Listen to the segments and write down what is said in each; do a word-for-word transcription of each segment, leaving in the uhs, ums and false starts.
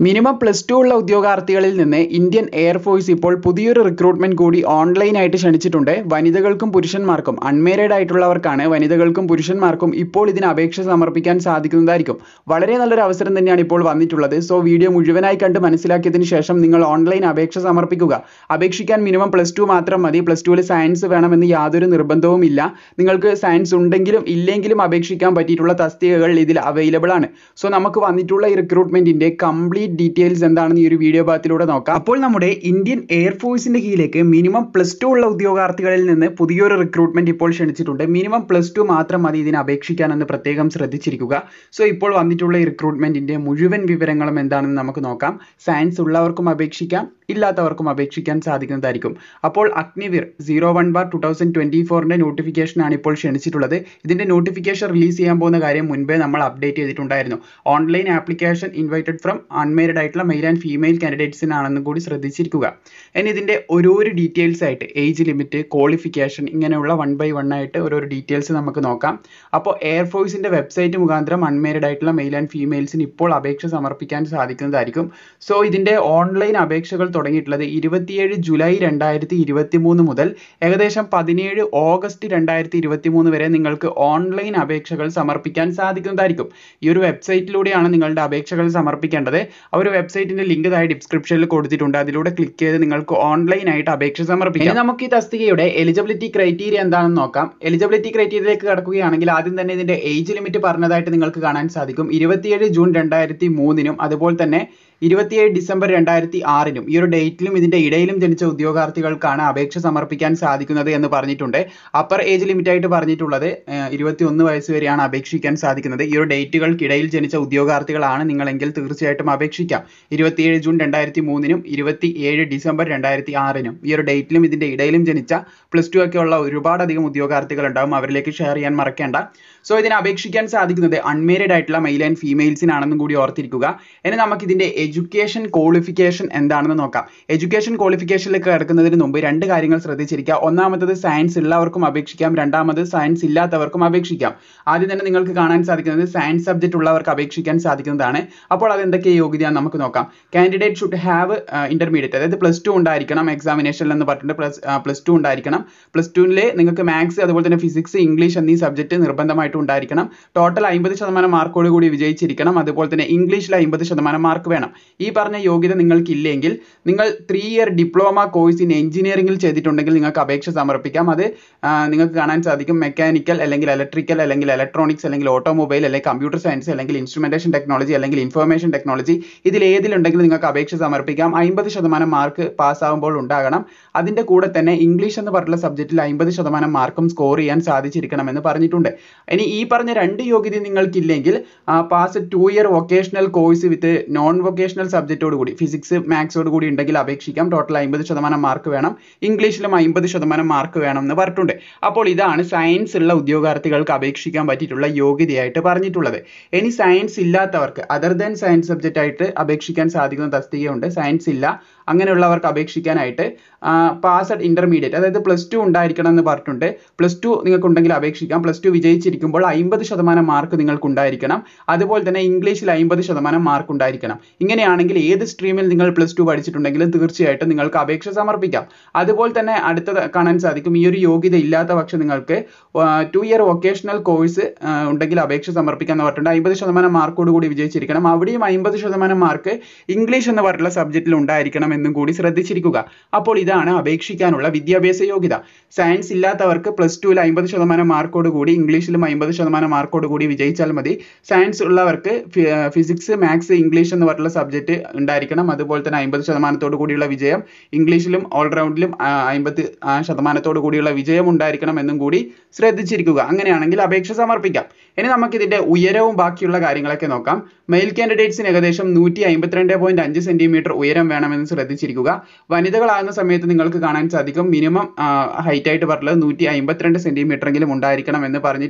Minimum plus two ഉള്ള ഉദ്യോഗാർത്ഥികളിൽ നിന്ന് ഇന്ത്യൻ എയർഫോഴ്സ് ഇപ്പോൾ പുതിയൊരു റിക്രൂട്ട്മെന്റ് കൂടി ഓൺലൈനായിട്ട് ക്ഷണിച്ചിട്ടുണ്ട്. വനിതകൾക്കും പുരുഷന്മാർക്കും അൺമേരീഡ് ആയിട്ടുള്ളവർക്കാണ് വനിതകൾക്കും പുരുഷന്മാർക്കും ഇപ്പോൾ ഇതിന് അപേക്ഷ സമർപ്പിക്കാൻ സാധിക്കുന്നതായിരിക്കും. വളരെ നല്ലൊരു അവസരം തന്നെയാണ് ഇപ്പോൾ വന്നിട്ടുള്ളത്. സോ വീഡിയോ മുഴുവനായി കണ്ട് മനസ്സിലാക്കിയതിന് ശേഷം നിങ്ങൾ ഓൺലൈൻ അപേക്ഷ സമർപ്പിക്കുക. അപേക്ഷിക്കാൻ മിനിമം പ്ലസ് ടു മാത്രം മതി. പ്ലസ് ടുവിൽ സയൻസ് വേണമെന്ന് യാതൊരു നിർബന്ധവും ഇല്ല. നിങ്ങൾക്ക് സയൻസ് ഉണ്ടെങ്കിലും ഇല്ലെങ്കിലും അപേക്ഷിക്കാൻ പറ്റിയിട്ടുള്ള തസ്തികകൾ ഇതിൽ അവൈലബിൾ ആണ്. സോ നമുക്ക് വന്നിട്ടുള്ള ഈ റിക്രൂട്ട്മെന്റിന്റെ കംപ്ലീറ്റ് ഡീറ്റെയിൽസ് എന്താണെന്ന് ഈ ഒരു വീഡിയോ ഭാഗത്തിലൂടെ നോക്കാം. അപ്പോൾ നമ്മുടെ ഇന്ത്യൻ എയർഫോഴ്സിന്റെ കീഴിലേക്ക് മിനിമം പ്ലസ് ടു ഉള്ള ഉദ്യോഗാർത്ഥികളിൽ നിന്ന് പുതിയൊരു റിക്രൂട്ട്മെന്റ് ഇപ്പോൾ ക്ഷണിച്ചിട്ടുണ്ട്. മിനിമം പ്ലസ് ടു മാത്രം മതി ഇതിന് അപേക്ഷിക്കാനെന്ന് പ്രത്യേകം ശ്രദ്ധിച്ചിരിക്കുക. സോ ഇപ്പോൾ വന്നിട്ടുള്ള ഈ റിക്രൂട്ട്മെന്റിന്റെ മുഴുവൻ വിവരങ്ങളും എന്താണെന്ന് നമുക്ക് നോക്കാം. സയൻസ് ഉള്ളവർക്കും അപേക്ഷിക്കാം, ഇല്ലാത്തവർക്കും അപേക്ഷിക്കാൻ സാധിക്കുന്നതായിരിക്കും. അപ്പോൾ Agniveer zero one bar two thousand twenty ഫോറിന്റെ നോട്ടിഫിക്കേഷൻ ആണ് ഇപ്പോൾ ക്ഷണിച്ചിട്ടുള്ളത്. ഇതിന്റെ നോട്ടിഫിക്കേഷൻ റിലീസ് ചെയ്യാൻ പോകുന്ന കാര്യം മുൻപേ നമ്മൾ അപ്ഡേറ്റ് ചെയ്തിട്ടുണ്ടായിരുന്നു. Online application invited from unmarried ആയിട്ടുള്ള മെയിൽ ആൻഡ് ഫീമെയിൽ കാൻഡിഡേറ്റ്സിനാണെന്നും കൂടി ശ്രദ്ധിച്ചിരിക്കുക. ഇനി ഇതിന്റെ ഓരോരോ ഡീറ്റെയിൽസ് ആയിട്ട് ഏജ് ലിമിറ്റ്, ക്വാളിഫിക്കേഷൻ ഇങ്ങനെയുള്ള വൺ ബൈ വൺ ആയിട്ട് ഓരോരോ ഡീറ്റെയിൽസ് നമുക്ക് നോക്കാം. അപ്പോൾ എയർഫോഴ്സിന്റെ വെബ്സൈറ്റ് മുഖാന്തരം അൺമേരിഡ് ആയിട്ടുള്ള മെയിൽ ആൻഡ് ഫീമെയിൽസിന് ഇപ്പോൾ അപേക്ഷ സമർപ്പിക്കാൻ സാധിക്കുന്നതായിരിക്കും. സോ ഇതിന്റെ ഓൺലൈൻ അപേക്ഷകൾ തുടങ്ങിയിട്ടുള്ളത് ഇരുപത്തിയേഴ് ജൂലൈ രണ്ടായിരത്തി ഇരുപത്തി മൂന്ന് മുതൽ ഏകദേശം പതിനേഴ് ഓഗസ്റ്റ് രണ്ടായിരത്തി ഇരുപത്തി മൂന്ന് വരെ നിങ്ങൾക്ക് ഓൺലൈൻ അപേക്ഷകൾ സമർപ്പിക്കാൻ സാധിക്കുന്നതായിരിക്കും. ഈ ഒരു വെബ്സൈറ്റിലൂടെയാണ് നിങ്ങളുടെ അപേക്ഷകൾ സമർപ്പിക്കേണ്ടത്. ആ ഒരു വെബ്സൈറ്റിന്റെ ലിങ്ക് താഴെ ഡിസ്ക്രിപ്ഷനിൽ കൊടുത്തിട്ടുണ്ട്. അതിലൂടെ ക്ലിക്ക് ചെയ്ത് നിങ്ങൾക്ക് ഓൺലൈൻ ആയിട്ട് അപേക്ഷ സമർപ്പിക്കാം. നമുക്ക് ഈ തസ്തികയുടെ എലിജിബിലിറ്റി ക്രൈറ്റീരിയ എന്താണെന്ന് നോക്കാം. എലിജിബിലിറ്റി ക്രൈറ്റീരിയയിലേക്ക് കടക്കുകയാണെങ്കിൽ ആദ്യം തന്നെ ഇതിന്റെ ഏജ് ലിമിറ്റ് പറഞ്ഞതായിട്ട് നിങ്ങൾക്ക് കാണാൻ സാധിക്കും. ഇരുപത്തിയേഴ് ജൂൺ രണ്ടായിരത്തി മൂന്നിനും അതുപോലെ തന്നെ ഇരുപത്തിയേഴ് ഡിസംബർ രണ്ടായിരത്തി ആറിനും ഈ ഒരു ഡേറ്റിലും ഇതിന്റെ ഇടയിലും ജനിച്ച ഉദ്യോഗാർത്ഥികൾക്കാണ് അപേക്ഷ സമർപ്പിക്കാൻ സാധിക്കുന്നത് എന്ന് പറഞ്ഞിട്ടുണ്ട്. അപ്പർ ഏജ് ലിമിറ്റ് ആയിട്ട് പറഞ്ഞിട്ടുള്ളത് ഇരുപത്തി ഒന്ന് വയസ്സ് വരെയാണ് അപേക്ഷിക്കാൻ സാധിക്കുന്നത്. ഈ ഒരു ഡേറ്റുകൾക്കിടയിൽ ജനിച്ച ഉദ്യോഗാർത്ഥികളാണ് നിങ്ങളെങ്കിൽ തീർച്ചയായിട്ടും അപേക്ഷിക്കാം. ഇരുപത്തിയേഴ് ജൂൺ രണ്ടായിരത്തി മൂന്നിനും ഇരുപത്തിയേഴ് ഡിസംബർ രണ്ടായിരത്തി ആറിനും ഈ ഒരു ഡേറ്റിലും ഇതിന്റെ ഇടയിലും ജനിച്ച പ്ലസ് ടു ഒക്കെ ഉള്ള ഒരുപാടധികം ഉദ്യോഗാർത്ഥികൾ ഉണ്ടാവും. അവരിലേക്ക് ഷെയർ ചെയ്യാൻ മറക്കേണ്ട. സോ ഇതിന് അപേക്ഷിക്കാൻ സാധിക്കുന്നത് അൺമേരിഡ് ആയിട്ടുള്ള മെയിൽ ആൻഡ് ഫീമെയിൽസിനാണെന്നും കൂടി ഓർത്തിരിക്കുക. ഇനി നമുക്ക് ഇതിന്റെ എഡ്യൂക്കേഷൻ ക്വാളിഫിക്കേഷൻ എന്താണെന്ന് നോക്കാം. എഡ്യൂക്കേഷൻ ക്വാളിഫിക്കേഷനിലേക്ക് കിടക്കുന്നതിന് മുമ്പ് രണ്ട് കാര്യങ്ങൾ ശ്രദ്ധിച്ചിരിക്കുക. ഒന്നാമത്തത് സയൻസ് ഉള്ളവർക്കും അപേക്ഷിക്കാം, രണ്ടാമത് സയൻസ് ഇല്ലാത്തവർക്കും അപേക്ഷിക്കാം. ആദ്യം തന്നെ നിങ്ങൾക്ക് കാണാൻ സാധിക്കുന്നത് സയൻസ് സബ്ജക്റ്റ് ഉള്ളവർക്ക് അപേക്ഷിക്കാൻ സാധിക്കുന്നതാണ്. അപ്പോൾ അത് എന്തൊക്കെ യോഗ്യതയാണ് നമുക്ക് നോക്കാം. കാൻഡിഡേറ്റ് ഷുഡ് ഹാവ് ഇന്റർമീഡിയറ്റ്, അതായത് പ്ലസ് ടു ഉണ്ടായിരിക്കണം. എക്സാമിനേഷനിൽ എന്ന് പറഞ്ഞിട്ട് പ്ലസ് പ്ലസ് ടു ഉണ്ടായിരിക്കണം. പ്ലസ് ടുവിൽ നിങ്ങൾക്ക് മാത്സ് അതുപോലെ തന്നെ ഫിസിക്സ്, ഇംഗ്ലീഷ് എന്നീ സബ്ജക്റ്റ് നിർബന്ധമായിട്ട് ഉണ്ടായിരിക്കണം. ടോട്ടൽ അമ്പത് ശതമാനം മാർക്കോട് കൂടി വിജയിച്ചിരിക്കണം. അതുപോലെ തന്നെ ഇംഗ്ലീഷിൽ അമ്പത് ശതമാനം മാർക്ക് വേണം. ഈ പറഞ്ഞ യോഗ്യത നിങ്ങൾക്കില്ലെങ്കിൽ നിങ്ങൾ three year diploma course in എഞ്ചിനീയറിംഗിൽ ചെയ്തിട്ടുണ്ടെങ്കിൽ നിങ്ങൾക്ക് അപേക്ഷ സമർപ്പിക്കാം. അത് നിങ്ങൾക്ക് കാണാൻ സാധിക്കും മെക്കാനിക്കൽ അല്ലെങ്കിൽ ഇലക്ട്രിക്കൽ അല്ലെങ്കിൽ ഇലക്ട്രോണിക്സ് അല്ലെങ്കിൽ ഓട്ടോമൊബൈൽ അല്ലെങ്കിൽ കമ്പ്യൂട്ടർ സയൻസ് അല്ലെങ്കിൽ ഇൻസ്ട്രുമെന്റേഷൻ ടെക്നോളജി അല്ലെങ്കിൽ ഇൻഫർമേഷൻ ടെക്നോളജി ഇതിൽ ഏതിലുണ്ടെങ്കിൽ നിങ്ങൾക്ക് അപേക്ഷ സമർപ്പിക്കാം. അമ്പത് ശതമാനം മാർക്ക് പാസ്സാകുമ്പോൾ ഉണ്ടാകണം. അതിന്റെ കൂടെ തന്നെ ഇംഗ്ലീഷ് എന്ന് പറഞ്ഞുള്ള സബ്ജക്റ്റിൽ അമ്പത് ശതമാനം മാർക്കും സ്കോർ ചെയ്യാൻ സാധിച്ചിരിക്കണം എന്ന് പറഞ്ഞിട്ടുണ്ട്. ഇനി ഈ പറഞ്ഞ രണ്ട് യോഗ്യത നിങ്ങൾക്കില്ലെങ്കിൽ pass two year vocational course with non vocational സബ്ജക്റ്റോട് കൂടി ഫിസിക്സ് മാത്സോട് കൂടി ഉണ്ടെങ്കിൽ അപേക്ഷിക്കാം. ടോട്ടൽ അമ്പത് ശതമാനം മാർക്ക് വേണം. ഇംഗ്ലീഷിലും അമ്പത് ശതമാനം മാർക്ക് വേണം എന്ന് പറഞ്ഞിട്ടുണ്ട്. അപ്പോൾ ഇതാണ് സയൻസ് ഉള്ള ഉദ്യോഗാർത്ഥികൾക്ക് അപേക്ഷിക്കാൻ പറ്റിയിട്ടുള്ള യോഗ്യതയായിട്ട് പറഞ്ഞിട്ടുള്ളത്. ഇനി സയൻസ് ഇല്ലാത്തവർക്ക് അതർ ദാൻ സയൻസ് സബ്ജക്റ്റ് ആയിട്ട് അപേക്ഷിക്കാൻ സാധിക്കുന്ന തസ്തികയുണ്ട്. സയൻസ് ഇല്ല അങ്ങനെയുള്ളവർക്ക് അപേക്ഷിക്കാനായിട്ട് പാസ്ഡ് ഇന്റർമീഡിയറ്റ്, അതായത് പ്ലസ് ടു ഉണ്ടായിരിക്കണം എന്ന് പറഞ്ഞിട്ടുണ്ട്. പ്ലസ് ടു നിങ്ങൾക്ക് ഉണ്ടെങ്കിൽ അപേക്ഷിക്കാം. പ്ലസ് ടു വിജയിച്ചിരിക്കുമ്പോൾ അമ്പത് ശതമാനം മാർക്ക് നിങ്ങൾക്ക് ഉണ്ടായിരിക്കണം. അതുപോലെ തന്നെ ഇംഗ്ലീഷിൽ അമ്പത് ശതമാനം മാർക്ക് ഉണ്ടായിരിക്കണം. ഇങ്ങനെയാണെങ്കിൽ ഏത് സ്ട്രീമിൽ നിങ്ങൾ പ്ലസ് ടു പഠിച്ചിട്ടുണ്ടെങ്കിലും തീർച്ചയായിട്ടും നിങ്ങൾക്ക് അപേക്ഷ സമർപ്പിക്കാം. അതുപോലെ തന്നെ അടുത്തത് കാണാൻ സാധിക്കും ഈ ഒരു യോഗ്യത ഇല്ലാത്ത പക്ഷം നിങ്ങൾക്ക് ടു ഇയർ വൊക്കേഷണൽ കോഴ്സ് ഉണ്ടെങ്കിൽ അപേക്ഷ സമർപ്പിക്കാൻ എന്ന് പറഞ്ഞിട്ടുണ്ട്. അമ്പത് ശതമാനം മാർക്കോട് കൂടി വിജയിച്ചിരിക്കണം. അവിടെയും അമ്പത് ശതമാനം മാർക്ക് ഇംഗ്ലീഷ് എന്ന് പറഞ്ഞിട്ടുള്ള സബ്ജക്റ്റിൽ ഉണ്ടായിരിക്കണം എന്നും കൂടി ശ്രദ്ധിച്ചിരിക്കുക. അപ്പോൾ ഇതാണ് അപേക്ഷിക്കാനുള്ള വിദ്യാഭ്യാസ യോഗ്യത. സയൻസ് ഇല്ലാത്തവർക്ക് പ്ലസ് ടുവിൽ അമ്പത് ശതമാനം മാർക്കോട് കൂടി ഇംഗ്ലീഷിലും അമ്പത് ശതമാനം മാർക്കോട് കൂടി വിജയിച്ചാൽ മതി. സയൻസ് ഉള്ളവർക്ക് ഫിസിക്സ് മാത്സ് ഇംഗ്ലീഷ് എന്ന് പറഞ്ഞിട്ടുള്ള സബ്ജക്റ്റ് ഉണ്ടായിരിക്കണം. അതുപോലെ തന്നെ അമ്പത് ശതമാനത്തോടു കൂടിയുള്ള വിജയം, ഇംഗ്ലീഷിലും ഓൾറൗണ്ടിലും അമ്പത് ശതമാനത്തോടു കൂടിയുള്ള വിജയം ഉണ്ടായിരിക്കണം എന്നും കൂടി ശ്രദ്ധിച്ചിരിക്കുക. അങ്ങനെയാണെങ്കിൽ അപേക്ഷ സമർപ്പിക്കാം. ഇനി നമുക്ക് ഇതിന്റെ ഉയരവും ബാക്കിയുള്ള കാര്യങ്ങളൊക്കെ നോക്കാം. മെയിൽ കാൻഡിഡേറ്റ്സിന് ഏകദേശം നൂറ്റി അമ്പത്തിരണ്ട് പോയിന്റ് അഞ്ച് സെന്റിമീറ്റർ ഉയരം വേണമെന്ന് ശ്രദ്ധിച്ചിരിക്കുക. വനിതകളാകുന്ന സമയത്ത് നിങ്ങൾക്ക് കാണാൻ സാധിക്കും മിനിമം ഹൈറ്റ് ആയിട്ട് പറഞ്ഞത് നൂറ്റി അമ്പത്തിരണ്ട് സെന്റിമീറ്റർ എങ്കിലും ഉണ്ടായിരിക്കണം എന്ന് പറഞ്ഞിട്ടുണ്ട്.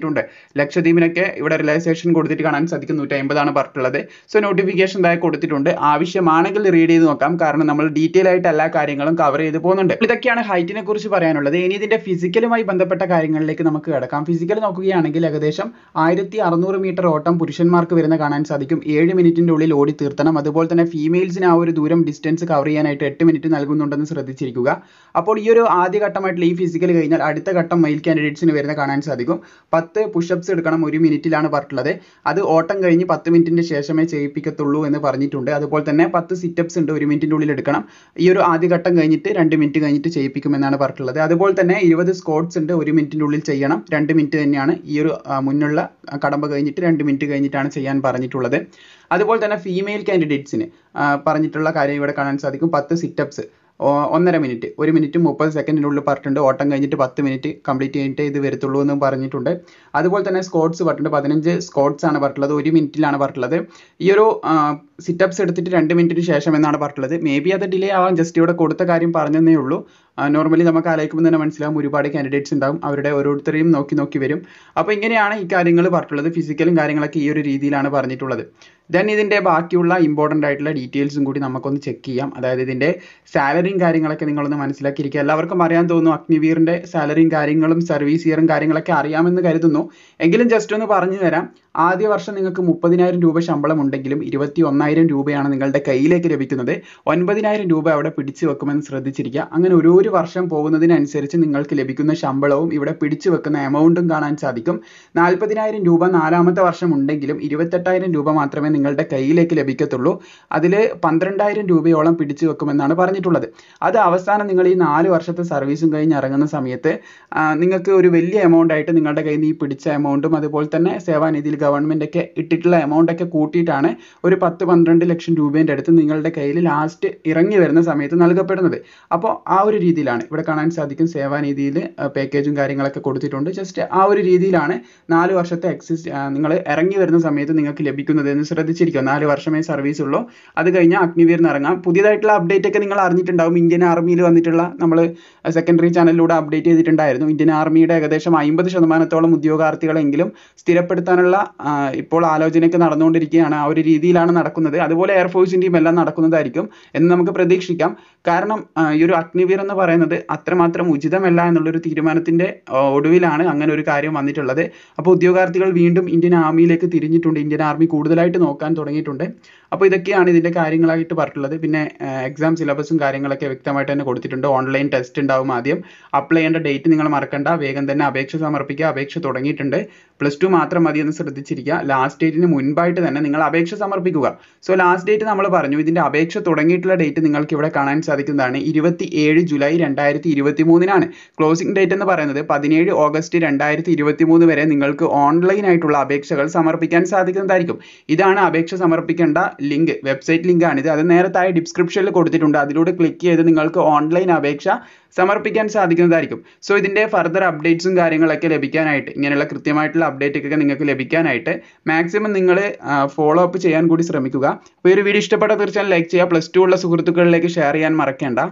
ലക്ഷദ്വീപിനൊക്കെ ഇവിടെ റിലാക്സേഷൻ കൊടുത്തിട്ട് കാണാൻ സാധിക്കും നൂറ്റി അമ്പതാണ് പറഞ്ഞിട്ടുള്ളത്. സോ നോട്ടിഫിക്കേഷൻ ഇതായി കൊടുത്തിട്ടുണ്ട്. ആവശ്യമാണെങ്കിൽ റീഡ് ചെയ്ത് നോക്കാം, കാരണം നമ്മൾ ഡീറ്റെയിൽ ആയിട്ട് എല്ലാ കാര്യങ്ങളും കവർ ചെയ്ത് പോകുന്നുണ്ട്. ഇതൊക്കെയാണ് ഹൈറ്റിനെ കുറിച്ച് പറയാനുള്ളത്. ഇനി ഇതിന്റെ ഫിസിക്കലുമായി ബന്ധപ്പെട്ട കാര്യങ്ങളിലേക്ക് നമുക്ക് കിടക്കാം. ഫിസിക്കൽ നോക്കുകയാണെങ്കിൽ ഏകദേശം ആയിരത്തി അറുന്നൂറ് മീറ്റർ ഓട്ടം പുരുഷന്മാർക്ക് വരുന്ന കാണാൻ സാധിക്കും. ഏഴ് മിനിറ്റിന്റെ ഉള്ളിൽ ഓടി തീർത്തണം. അതുപോലെ തന്നെ ഫീമെയിൽസിന് ആ ഒരു ദൂരം ഡിസ്റ്റൻസ് കവർ ചെയ്യാനായിട്ട് എട്ട് മിനിറ്റ് നൽകുന്നുണ്ടെന്ന് ശ്രദ്ധിച്ചിരിക്കുക. അപ്പോൾ ഈ ഒരു ആദ്യ ഘട്ടമായിട്ടുള്ള ഈ ഫിസിക്കൽ കഴിഞ്ഞാൽ അടുത്ത ഘട്ടം മെയിൽ കാൻഡിഡേറ്റ്സിന് വരുന്ന കാണാൻ സാധിക്കും. പത്ത് പുഷപ്സ് എടുക്കണം, ഒരു മിനിറ്റിലാണ് പറഞ്ഞിട്ടുള്ളത്. അത് ഓട്ടം കഴിഞ്ഞ് പത്ത് മിനിറ്റിന്റെ ശേഷമേ ചെയ്യിപ്പിക്കത്തുള്ളൂ എന്ന് പറഞ്ഞിട്ടുണ്ട്. അതുപോലെ തന്നെ പത്ത് സിറ്റപ്സ് ഉണ്ട്, ഒരു മിനിറ്റിന്റെ ഉള്ളിൽ എടുക്കണം. ഈ ഒരു ആദ്യ ഘട്ടം കഴിഞ്ഞിട്ട് രണ്ട് മിനിറ്റ് കഴിഞ്ഞിട്ട് ചെയ്യിപ്പിക്കുമെന്നാണ് പറഞ്ഞിട്ടുള്ളത്. അതുപോലെ തന്നെ ഇരുപത് സ്ക്വാട്സ് ഉണ്ട്, ഒരു മിനിറ്റിന്റെ ഉള്ളിൽ ചെയ്യണം. രണ്ട് മിനിറ്റ് തന്നെയാണ് ഈ ഒരു മുന്നുള്ള കടമ്പ കഴിഞ്ഞിട്ട് രണ്ട് മിനിറ്റ് കഴിഞ്ഞിട്ടാണ് ചെയ്യാൻ പറഞ്ഞിട്ടുള്ളത്. അതുപോലെ തന്നെ ഫീമെയിൽ കാൻഡിഡേറ്റ്സിന് പറഞ്ഞിട്ടുള്ള കാര്യം ഇവിടെ കാണാൻ സാധിക്കും. പത്ത് സിറ്റപ്സ് ഒന്നര മിനിറ്റ്, ഒരു മിനിറ്റ് മുപ്പത് സെക്കൻഡിനുള്ളിൽ പറഞ്ഞിട്ടുണ്ട്. ഓട്ടം കഴിഞ്ഞിട്ട് പത്ത് മിനിറ്റ് കംപ്ലീറ്റ് ചെയ്തിട്ട് ഇത് വരത്തുള്ളൂ എന്നും പറഞ്ഞിട്ടുണ്ട്. അതുപോലെ തന്നെ സ്ക്വാട്സ് പറഞ്ഞിട്ടുണ്ട്, പതിനഞ്ച് സ്ക്വാട്സ് ആണ് പറഞ്ഞിട്ടുള്ളത്, ഒരു മിനിറ്റിലാണ് പറഞ്ഞിട്ടുള്ളത്. ഈ ഒരു സിറ്റപ്സ് എടുത്തിട്ട് രണ്ട് മിനിറ്റിന് ശേഷം എന്നാണ് പറഞ്ഞിട്ടുള്ളത്. മേ ബി അത് ഡിലേ ആവാം, ജസ്റ്റ് ഇവിടെ കൊടുത്ത കാര്യം പറഞ്ഞതേ ഉള്ളൂ. നോർമലി നമുക്ക് ആലോചിക്കുമ്പോൾ തന്നെ മനസ്സിലാവും ഒരുപാട് കാൻഡിഡേറ്റ്സ് ഉണ്ടാവും, അവരുടെ ഓരോരുത്തരെയും നോക്കി നോക്കി വരും. അപ്പോൾ ഇങ്ങനെയാണ് ഈ കാര്യങ്ങൾ പറഞ്ഞിട്ടുള്ളത്. ഫിസിക്കലും കാര്യങ്ങളൊക്കെ ഈ ഒരു രീതിയിലാണ് പറഞ്ഞിട്ടുള്ളത്. ദെൻ ഇതിൻ്റെ ബാക്കിയുള്ള ഇമ്പോർട്ടൻ്റ് ആയിട്ടുള്ള ഡീറ്റെയിൽസും കൂടി നമുക്കൊന്ന് ചെക്ക് ചെയ്യാം. അതായത് ഇതിൻ്റെ സാലറിയും കാര്യങ്ങളൊക്കെ നിങ്ങളൊന്ന് മനസ്സിലാക്കിയിരിക്കുക. എല്ലാവർക്കും അറിയാൻ തോന്നുന്നു അഗ്നിവീറിൻ്റെ സാലറിയും കാര്യങ്ങളും സർവീസ് ഇയറും കാര്യങ്ങളൊക്കെ അറിയാമെന്ന് കരുതുന്നു. എങ്കിലും ജസ്റ്റ് ഒന്ന് പറഞ്ഞു തരാം. ആദ്യ വർഷം നിങ്ങൾക്ക് മുപ്പതിനായിരം രൂപ ശമ്പളം ഉണ്ടെങ്കിലും ഇരുപത്തി ഒന്നായിരം രൂപയാണ് നിങ്ങളുടെ കയ്യിലേക്ക് ലഭിക്കുന്നത്. ഒൻപതിനായിരം രൂപ അവിടെ പിടിച്ചു വെക്കുമെന്ന് ശ്രദ്ധിച്ചിരിക്കുക. അങ്ങനെ ഓരോ വർഷം പോകുന്നതിനനുസരിച്ച് നിങ്ങൾക്ക് ലഭിക്കുന്ന ശമ്പളവും ഇവിടെ പിടിച്ചു വെക്കുന്ന എമൗണ്ടും കാണാൻ സാധിക്കും. നാൽപ്പതിനായിരം രൂപ നാലാമത്തെ വർഷം ഉണ്ടെങ്കിലും ഇരുപത്തെട്ടായിരം രൂപ മാത്രമേ നിങ്ങളുടെ കയ്യിലേക്ക് ലഭിക്കത്തുള്ളൂ. അതിൽ പന്ത്രണ്ടായിരം രൂപയോളം പിടിച്ചു വെക്കുമെന്നാണ് പറഞ്ഞിട്ടുള്ളത്. അത് അവസാനം നിങ്ങൾ ഈ നാല് വർഷത്തെ സർവീസും കഴിഞ്ഞ് ഇറങ്ങുന്ന സമയത്ത് നിങ്ങൾക്ക് ഒരു വലിയ എമൗണ്ട് ആയിട്ട് നിങ്ങളുടെ കയ്യിൽ നിന്ന് ഈ പിടിച്ച എമൗണ്ടും അതുപോലെ തന്നെ സേവാനിധിയിൽ ഗവൺമെന്റ് ഒക്കെ ഇട്ടിട്ടുള്ള എമൗണ്ട് ഒക്കെ കൂട്ടിയിട്ടാണ് ഒരു പത്ത് പന്ത്രണ്ട് ലക്ഷം രൂപേൻ്റെ അടുത്ത് നിങ്ങളുടെ കയ്യിൽ ലാസ്റ്റ് ഇറങ്ങി വരുന്ന സമയത്ത് നൽകപ്പെടുന്നത്. അപ്പോൾ ആ ഒരു രീതിയിലാണ് ഇവിടെ കാണാൻ സാധിക്കും. സേവാനിധിയിൽ പാക്കേജും കാര്യങ്ങളൊക്കെ കൊടുത്തിട്ടുണ്ട്. ജസ്റ്റ് ആ ഒരു രീതിയിലാണ് നാല് വർഷത്തെ എക്സിസ്റ്റ് നിങ്ങൾ ഇറങ്ങി വരുന്ന സമയത്ത് നിങ്ങൾക്ക് ലഭിക്കുന്നത് എന്ന് ശ്രദ്ധിച്ചിരിക്കുക. നാല് വർഷമേ സർവീസ് ഉള്ളൂ. അത് കഴിഞ്ഞാൽ അഗ്നിവീറിന് ഇറങ്ങാം. പുതിയതായിട്ടുള്ള അപ്ഡേറ്റ് ഒക്കെ നിങ്ങൾ അറിഞ്ഞിട്ടുണ്ടാവും. ഇന്ത്യൻ ആർമിയിൽ വന്നിട്ടുള്ള നമ്മൾ സെക്കൻഡറി ചാനലിലൂടെ അപ്ഡേറ്റ് ചെയ്തിട്ടുണ്ടായിരുന്നു. ഇന്ത്യൻ ആർമിയുടെ ഏകദേശം അമ്പത് ശതമാനത്തോളം ഉദ്യോഗാർത്ഥികളെങ്കിലും സ്ഥിരപ്പെടുത്താനുള്ള ഇപ്പോൾ ആലോചനയൊക്കെ നടന്നുകൊണ്ടിരിക്കുകയാണ്. ആ ഒരു രീതിയിലാണ് നടക്കുന്നത്. അതുപോലെ എയർഫോഴ്സിൻ്റെയും എല്ലാം നടക്കുന്നതായിരിക്കും എന്ന് നമുക്ക് പ്രതീക്ഷിക്കാം. കാരണം ഈ ഒരു അഗ്നിവീർ എന്ന് പറയുന്നത് അത്രമാത്രം ഉചിതമല്ല എന്നുള്ളൊരു തീരുമാനത്തിൻ്റെ ഒടുവിലാണ് അങ്ങനെ ഒരു കാര്യം വന്നിട്ടുള്ളത്. അപ്പോൾ ഉദ്യോഗാർത്ഥികൾ വീണ്ടും ഇന്ത്യൻ ആർമിയിലേക്ക് തിരിഞ്ഞിട്ടുണ്ട്. ഇന്ത്യൻ ആർമി കൂടുതലായിട്ട് നോക്കാൻ തുടങ്ങിയിട്ടുണ്ട്. അപ്പോൾ ഇതൊക്കെയാണ് ഇതിൻ്റെ കാര്യങ്ങളായിട്ട് പറഞ്ഞിട്ടുള്ളത്. പിന്നെ എക്സാം സിലബസും കാര്യങ്ങളൊക്കെ വ്യക്തമായിട്ട് തന്നെ കൊടുത്തിട്ടുണ്ട്. ഓൺലൈൻ ടെസ്റ്റ് ഉണ്ടാവും. ആദ്യം അപ്ലൈ ചെയ്യേണ്ട ഡേറ്റ് നിങ്ങൾ മറക്കണ്ട, വേഗം തന്നെ അപേക്ഷ സമർപ്പിക്കുക. അപേക്ഷ തുടങ്ങിയിട്ടുണ്ട്. പ്ലസ് ടു മാത്രം മതി എന്ന് ശ്രദ്ധിച്ചിരിക്കുക. ലാസ്റ്റ് ഡേറ്റിന് മുൻപായിട്ട് തന്നെ നിങ്ങൾ അപേക്ഷ സമർപ്പിക്കുക. സോ ലാസ്റ്റ് ഡേറ്റ് നമ്മൾ പറഞ്ഞു. ഇതിൻ്റെ അപേക്ഷ തുടങ്ങിയിട്ടുള്ള ഡേറ്റ് നിങ്ങൾക്ക് ഇവിടെ കാണാൻ സാധിക്കുന്നതാണ്. ഇരുപത്തി ഏഴ് ജൂലൈ രണ്ടായിരത്തി ഇരുപത്തി മൂന്നിനാണ് ക്ലോസിംഗ് ഡേറ്റ് എന്ന് പറയുന്നത്. പതിനേഴ് ഓഗസ്റ്റ് രണ്ടായിരത്തി ഇരുപത്തി മൂന്ന് വരെ നിങ്ങൾക്ക് ഓൺലൈൻ ആയിട്ടുള്ള അപേക്ഷകൾ സമർപ്പിക്കാൻ സാധിക്കുന്നതായിരിക്കും. ഇതാണ് അപേക്ഷ സമർപ്പിക്കേണ്ട ലിങ്ക്, വെബ്സൈറ്റ് ലിങ്കാണിത്. അത് നേരത്തെ ഡിസ്ക്രിപ്ഷനിൽ കൊടുത്തിട്ടുണ്ട്. അതിലൂടെ ക്ലിക്ക് ചെയ്ത് നിങ്ങൾക്ക് ഓൺലൈൻ അപേക്ഷ സമർപ്പിക്കാൻ സാധിക്കുന്നതായിരിക്കും. സോ ഇതിൻ്റെ ഫർദർ അപ്ഡേറ്റ്സും കാര്യങ്ങളൊക്കെ ലഭിക്കാനായിട്ട്, ഇങ്ങനെയുള്ള കൃത്യമായിട്ടുള്ള അപ്ഡേറ്റ് ഒക്കെ നിങ്ങൾക്ക് ലഭിക്കാനായിട്ട് മാക്സിമം നിങ്ങൾ ഫോളോ അപ്പ് ചെയ്യാൻ കൂടി ശ്രമിക്കുക. അപ്പോൾ ഈ ഒരു വീഡിയോ ഇഷ്ടപ്പെട്ടാൽ തീർച്ചയായും ലൈക്ക് ചെയ്യുക. പ്ലസ് ടു ഉള്ള സുഹൃത്തുക്കളിലേക്ക് ഷെയർ ചെയ്യാൻ മറക്കേണ്ട.